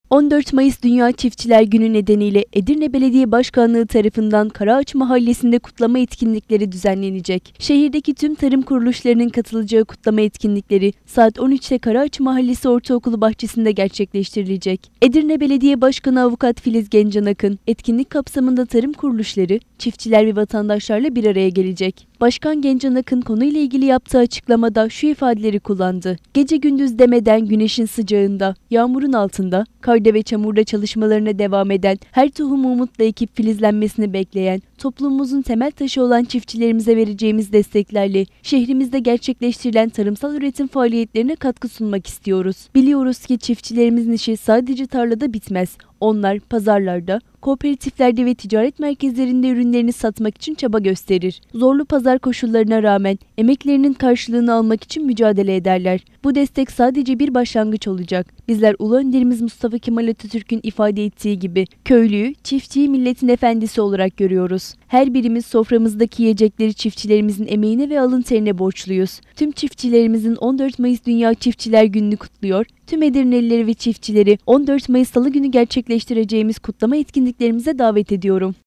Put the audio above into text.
14 Mayıs Dünya Çiftçiler Günü nedeniyle Edirne Belediye Başkanlığı tarafından Karaağaç Mahallesi'nde kutlama etkinlikleri düzenlenecek. Şehirdeki tüm tarım kuruluşlarının katılacağı kutlama etkinlikleri saat 13'te Karaağaç Mahallesi Ortaokulu bahçesinde gerçekleştirilecek. Edirne Belediye Başkanı Avukat Filiz Gencan Akın, etkinlik kapsamında tarım kuruluşları, çiftçiler ve vatandaşlarla bir araya gelecek. Başkan Gencan Akın konuyla ilgili yaptığı açıklamada şu ifadeleri kullandı. Gece gündüz demeden güneşin sıcağında, yağmurun altında, karda ve çamurda çalışmalarına devam eden, her tohumu umutla ekip filizlenmesini bekleyen, toplumumuzun temel taşı olan çiftçilerimize vereceğimiz desteklerle şehrimizde gerçekleştirilen tarımsal üretim faaliyetlerine katkı sunmak istiyoruz. Biliyoruz ki çiftçilerimizin işi sadece tarlada bitmez. Onlar pazarlarda, kooperatiflerde ve ticaret merkezlerinde ürünlerini satmak için çaba gösterir. Zorlu pazar koşullarına rağmen emeklerinin karşılığını almak için mücadele ederler. Bu destek sadece bir başlangıç olacak. Bizler Ulu Önderimiz Mustafa Kemal Atatürk'ün ifade ettiği gibi köylüyü, çiftçiyi milletin efendisi olarak görüyoruz. Her birimiz soframızdaki yiyecekleri çiftçilerimizin emeğine ve alın terine borçluyuz. Tüm çiftçilerimizin 14 Mayıs Dünya Çiftçiler Günü'nü kutluyor. Tüm Edirnelileri ve çiftçileri 14 Mayıs Salı günü gerçekleştireceğimiz kutlama etkinliklerimize davet ediyorum.